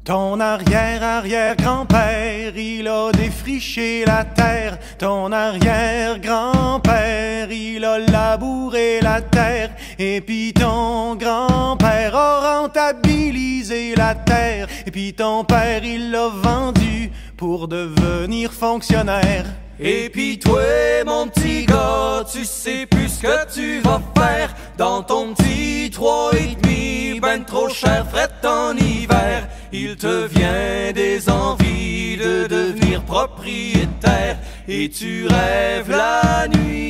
Ton arrière-arrière-grand-père, il a défriché la terre. Ton arrière-grand-père, il a labouré la terre. Et puis ton grand-père a rentabilisé la terre. Et puis ton père, il l'a vendu pour devenir fonctionnaire. Et puis toi, mon petit gars, tu sais plus ce que tu vas faire dans ton petit 3,5, ben trop cher, fret en hiver. Il te vient des envies de devenir propriétaire et tu rêves la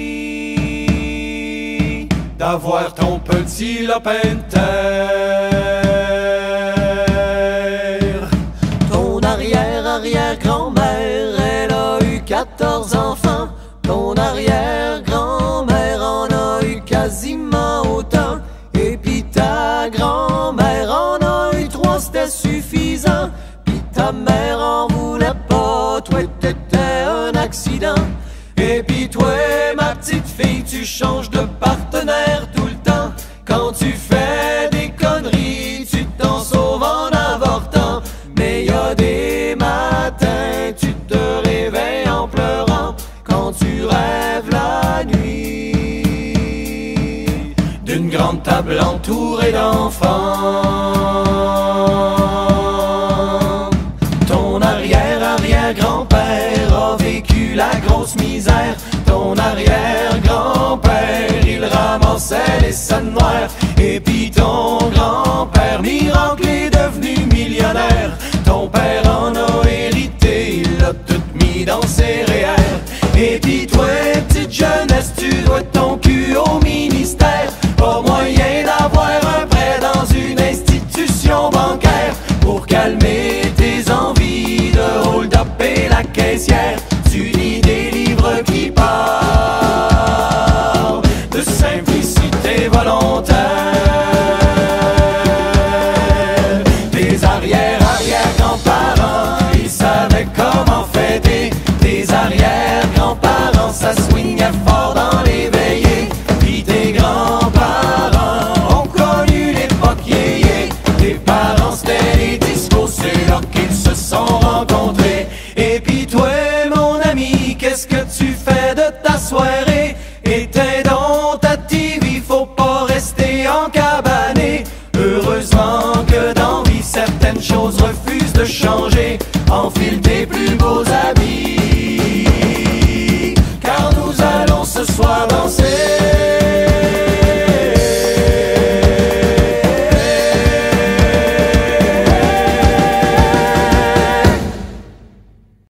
nuit d'avoir ton petit lopin de terre. Ton arrière-arrière-grand-mère, elle a eu 14 enfants. Ton arrière-grand-mère en a eu quasiment autant. Et pis ta grand-mère en a eu 3, c'était suffisant. Pis ta mère en voulait pas, toi t'étais un accident. Et pis toi, ma petite fille, tu changes de partenaire tout le temps. Quand tu fais des conneries, tu t'en sauves en avortant. Mais y a des matins, tu te réveilles en pleurant quand tu rêves la nuit d'une grande table entourée d'enfants. Ton arrière-arrière-grand-père a vécu la grosse misère. Ton arrière-grand-père, il ramassait les scènes noires. Et puis ton grand-père, miracle, est devenu millionnaire. Ton père en a hérité, il l'a tout mis dans ses REER. Et puis toi, petite jeunesse, tu dois ton cul au ministère. Pas moyen d'avoir un prêt dans une institution bancaire pour calmer tes envies de hold-up et la caissière. Tu lis des livres qui parlent de simplicité volontaire. Tes arrière-arrière-grands-parents, ils savaient comment fêter. Tes arrière-grands-parents, ça swingait fort dans les veillées. Puis tes grands-parents ont connu l'époque yéyé. Tes parents, c'était les discos, c'est là qu'ils se sont rencontrés. Et puis toi, mon ami, qu'est-ce que tu fais de ta soirée? Éteins donc ta TV, faut pas rester encabané. Heureusement que dans vie, certaines choses refusent de changer. Enfile tes plus beaux habits, car nous allons ce soir danser.